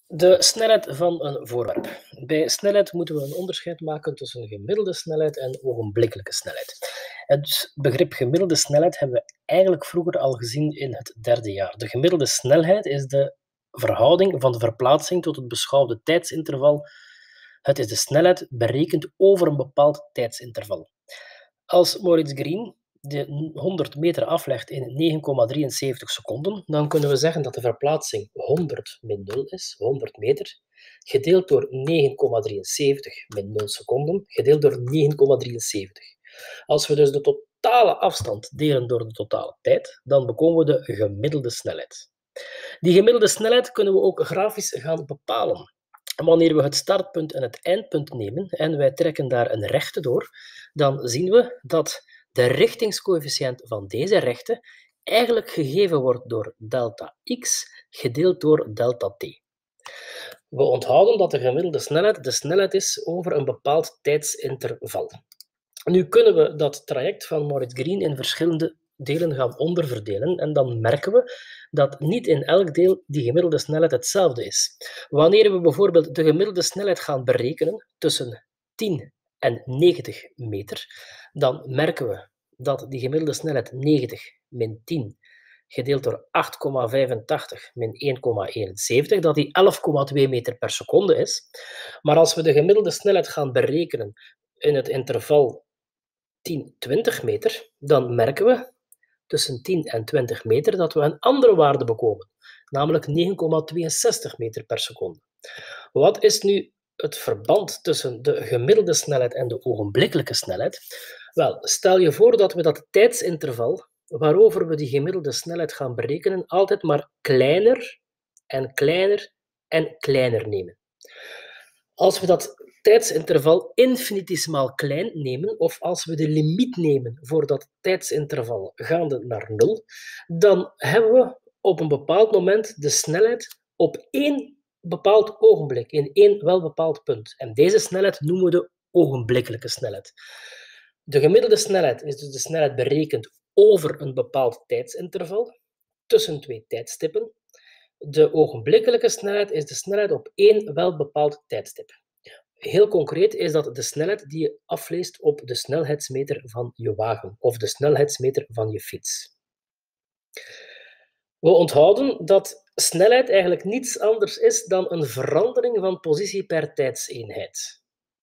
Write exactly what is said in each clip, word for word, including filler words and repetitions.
De snelheid van een voorwerp. Bij snelheid moeten we een onderscheid maken tussen gemiddelde snelheid en ogenblikkelijke snelheid. Het begrip gemiddelde snelheid hebben we eigenlijk vroeger al gezien in het derde jaar. De gemiddelde snelheid is de verhouding van de verplaatsing tot het beschouwde tijdsinterval. Het is de snelheid berekend over een bepaald tijdsinterval. Als Maurits Green de honderd meter aflegt in negen komma drieënzeventig seconden, dan kunnen we zeggen dat de verplaatsing honderd min nul is, honderd meter, gedeeld door negen komma drieënzeventig min nul seconden, gedeeld door negen komma drieënzeventig. Als we dus de totale afstand delen door de totale tijd, dan bekomen we de gemiddelde snelheid. Die gemiddelde snelheid kunnen we ook grafisch gaan bepalen. Wanneer we het startpunt en het eindpunt nemen en wij trekken daar een rechte door, dan zien we dat de richtingscoëfficiënt van deze rechte eigenlijk gegeven wordt door delta x gedeeld door delta t. We onthouden dat de gemiddelde snelheid de snelheid is over een bepaald tijdsinterval. Nu kunnen we dat traject van Maurits Green in verschillende delen gaan onderverdelen en dan merken we dat niet in elk deel die gemiddelde snelheid hetzelfde is. Wanneer we bijvoorbeeld de gemiddelde snelheid gaan berekenen tussen tien en negentig meter, dan merken we dat die gemiddelde snelheid negentig min tien gedeeld door acht komma vijfentachtig min één komma eenenzeventig, dat die elf komma twee meter per seconde is. Maar als we de gemiddelde snelheid gaan berekenen in het interval tien tot twintig meter, dan merken we tussen tien en twintig meter dat we een andere waarde bekomen, namelijk negen komma tweeënzestig meter per seconde. Wat is nu het verband tussen de gemiddelde snelheid en de ogenblikkelijke snelheid? Wel, stel je voor dat we dat tijdsinterval waarover we die gemiddelde snelheid gaan berekenen altijd maar kleiner en kleiner en kleiner nemen. Als we dat tijdsinterval infinitesimaal klein nemen, of als we de limiet nemen voor dat tijdsinterval gaande naar nul, dan hebben we op een bepaald moment de snelheid op één bepaald ogenblik, in één welbepaald punt. En deze snelheid noemen we de ogenblikkelijke snelheid. De gemiddelde snelheid is dus de snelheid berekend over een bepaald tijdsinterval, tussen twee tijdstippen. De ogenblikkelijke snelheid is de snelheid op één welbepaald tijdstip. Heel concreet is dat de snelheid die je afleest op de snelheidsmeter van je wagen of de snelheidsmeter van je fiets. We onthouden dat snelheid eigenlijk niets anders is dan een verandering van positie per tijdseenheid.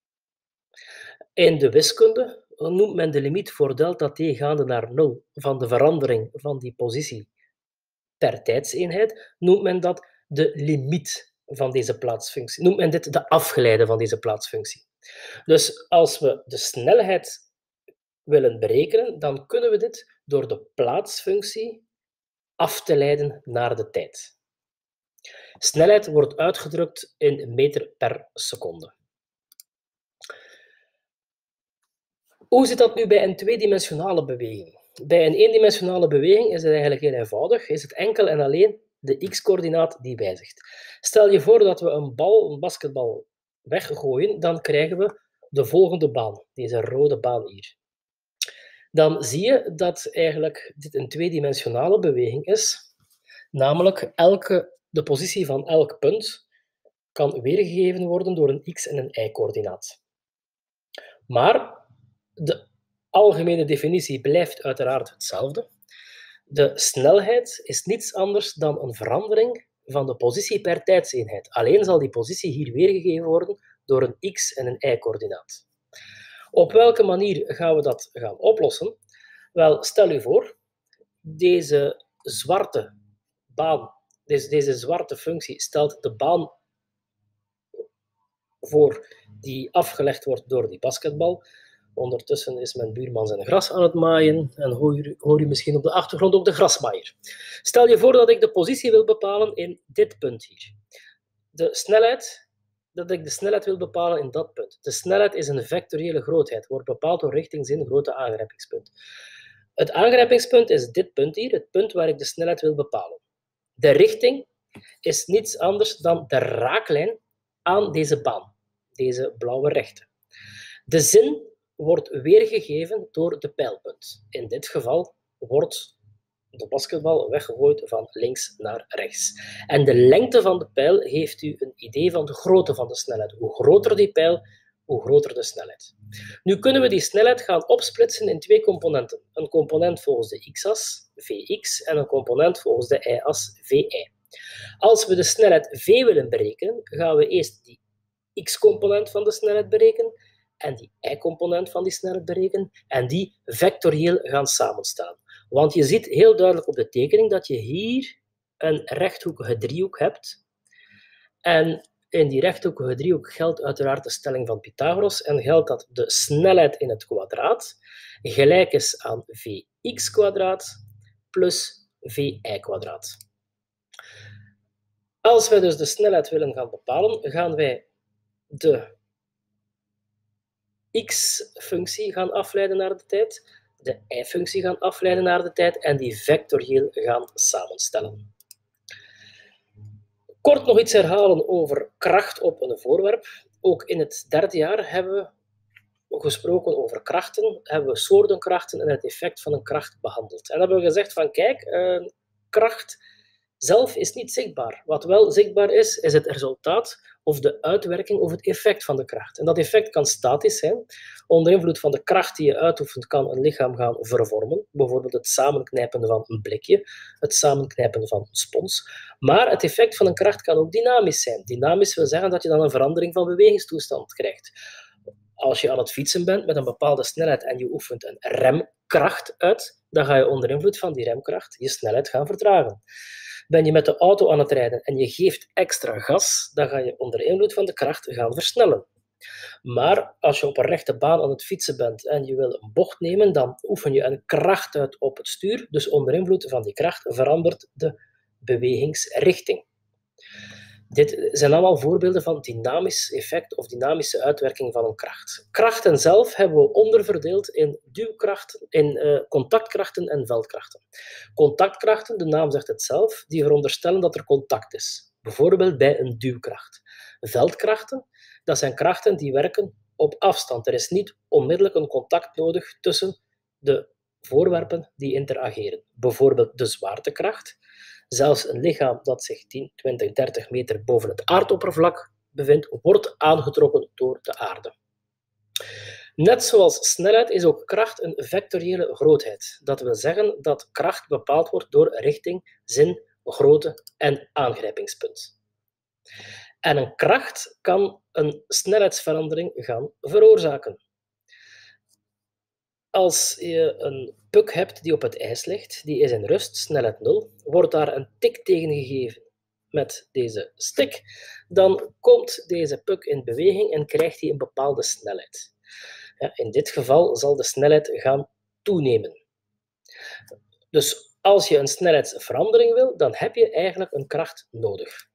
In de wiskunde noemt men de limiet voor delta t gaande naar nul van de verandering van die positie per tijdseenheid, noemt men dat de limiet van deze plaatsfunctie. Noemt men dit de afgeleide van deze plaatsfunctie. Dus als we de snelheid willen berekenen, dan kunnen we dit door de plaatsfunctie af te leiden naar de tijd. Snelheid wordt uitgedrukt in meter per seconde. Hoe zit dat nu bij een tweedimensionale beweging? Bij een eendimensionale beweging is het eigenlijk heel eenvoudig. Is het enkel en alleen de x-coördinaat die wijzigt. Stel je voor dat we een bal, een basketbal, weggooien, dan krijgen we de volgende baan, deze rode baan hier. Dan zie je dat eigenlijk dit een tweedimensionale beweging is, namelijk elke, de positie van elk punt kan weergegeven worden door een x- en een y-coördinaat. Maar de algemene definitie blijft uiteraard hetzelfde. De snelheid is niets anders dan een verandering van de positie per tijdseenheid. Alleen zal die positie hier weergegeven worden door een x- en een y-coördinaat. Op welke manier gaan we dat gaan oplossen? Wel, stel u voor, deze zwarte baan, deze, deze zwarte functie stelt de baan voor die afgelegd wordt door die basketbal. Ondertussen is mijn buurman zijn gras aan het maaien en hoor, hoor je misschien op de achtergrond ook de grasmaaier. Stel je voor dat ik de positie wil bepalen in dit punt hier. De snelheid, dat ik de snelheid wil bepalen in dat punt. De snelheid is een vectoriële grootheid, wordt bepaald door richtingzin grote aangrijpingspunt. Het aangrijpingspunt is dit punt hier, het punt waar ik de snelheid wil bepalen. De richting is niets anders dan de raaklijn aan deze baan, deze blauwe rechte. De zin wordt weergegeven door de pijlpunt. In dit geval wordt de basketbal weggegooid van links naar rechts. En de lengte van de pijl geeft u een idee van de grootte van de snelheid. Hoe groter die pijl, hoe groter de snelheid. Nu kunnen we die snelheid gaan opsplitsen in twee componenten. Een component volgens de x-as, vx, en een component volgens de y-as, vi. Als we de snelheid v willen berekenen, gaan we eerst die x-component van de snelheid berekenen en die y-component van die snelheid berekenen en die vectorieel gaan samenstellen. Want je ziet heel duidelijk op de tekening dat je hier een rechthoekige driehoek hebt. En in die rechthoekige driehoek geldt uiteraard de stelling van Pythagoras en geldt dat de snelheid in het kwadraat gelijk is aan vx kwadraat plus vi kwadraat. Als wij dus de snelheid willen gaan bepalen, gaan wij de x-functie gaan afleiden naar de tijd, de y-functie gaan afleiden naar de tijd en die vectorieel gaan samenstellen. Kort nog iets herhalen over kracht op een voorwerp. Ook in het derde jaar hebben we gesproken over krachten, hebben we soorten krachten en het effect van een kracht behandeld. En hebben we gezegd van kijk, eh, kracht zelf is niet zichtbaar. Wat wel zichtbaar is, is het resultaat of de uitwerking of het effect van de kracht. En dat effect kan statisch zijn. Onder invloed van de kracht die je uitoefent kan een lichaam gaan vervormen. Bijvoorbeeld het samenknijpen van een blikje, het samenknijpen van een spons. Maar het effect van een kracht kan ook dynamisch zijn. Dynamisch wil zeggen dat je dan een verandering van bewegingstoestand krijgt. Als je aan het fietsen bent met een bepaalde snelheid en je oefent een remkracht uit, dan ga je onder invloed van die remkracht je snelheid gaan vertragen. Ben je met de auto aan het rijden en je geeft extra gas, dan ga je onder invloed van de kracht gaan versnellen. Maar als je op een rechte baan aan het fietsen bent en je wil een bocht nemen, dan oefen je een kracht uit op het stuur. Dus onder invloed van die kracht verandert de bewegingsrichting. Dit zijn allemaal voorbeelden van dynamisch effect of dynamische uitwerking van een kracht. Krachten zelf hebben we onderverdeeld in duwkrachten, in uh, contactkrachten en veldkrachten. Contactkrachten, de naam zegt het zelf, die veronderstellen dat er contact is. Bijvoorbeeld bij een duwkracht. Veldkrachten, dat zijn krachten die werken op afstand. Er is niet onmiddellijk een contact nodig tussen de voorwerpen die interageren. Bijvoorbeeld de zwaartekracht. Zelfs een lichaam dat zich tien, twintig, dertig meter boven het aardoppervlak bevindt, wordt aangetrokken door de aarde. Net zoals snelheid is ook kracht een vectoriële grootheid. Dat wil zeggen dat kracht bepaald wordt door richting, zin, grootte en aangrijpingspunt. En een kracht kan een snelheidsverandering gaan veroorzaken. Als je een puck hebt die op het ijs ligt, die is in rust, snelheid nul, wordt daar een tik tegen gegeven met deze stick, dan komt deze puck in beweging en krijgt hij een bepaalde snelheid. Ja, in dit geval zal de snelheid gaan toenemen. Dus als je een snelheidsverandering wil, dan heb je eigenlijk een kracht nodig.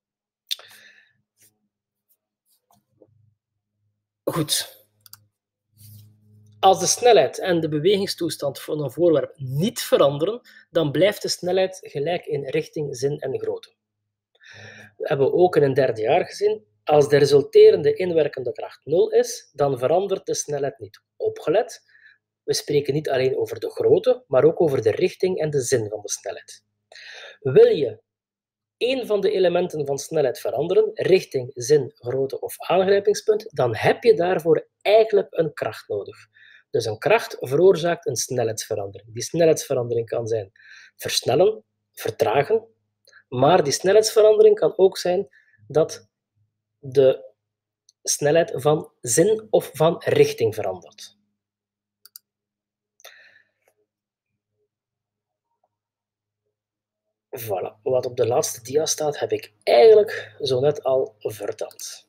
Goed. Als de snelheid en de bewegingstoestand van een voorwerp niet veranderen, dan blijft de snelheid gelijk in richting, zin en grootte. Dat hebben we ook in een derde jaar gezien. Als de resulterende inwerkende kracht nul is, dan verandert de snelheid niet. Opgelet, we spreken niet alleen over de grootte, maar ook over de richting en de zin van de snelheid. Wil je één van de elementen van snelheid veranderen, richting, zin, grootte of aangrijpingspunt, dan heb je daarvoor eigenlijk een kracht nodig. Dus een kracht veroorzaakt een snelheidsverandering. Die snelheidsverandering kan zijn versnellen, vertragen, maar die snelheidsverandering kan ook zijn dat de snelheid van zin of van richting verandert. Voilà, wat op de laatste dia staat, heb ik eigenlijk zo net al verteld.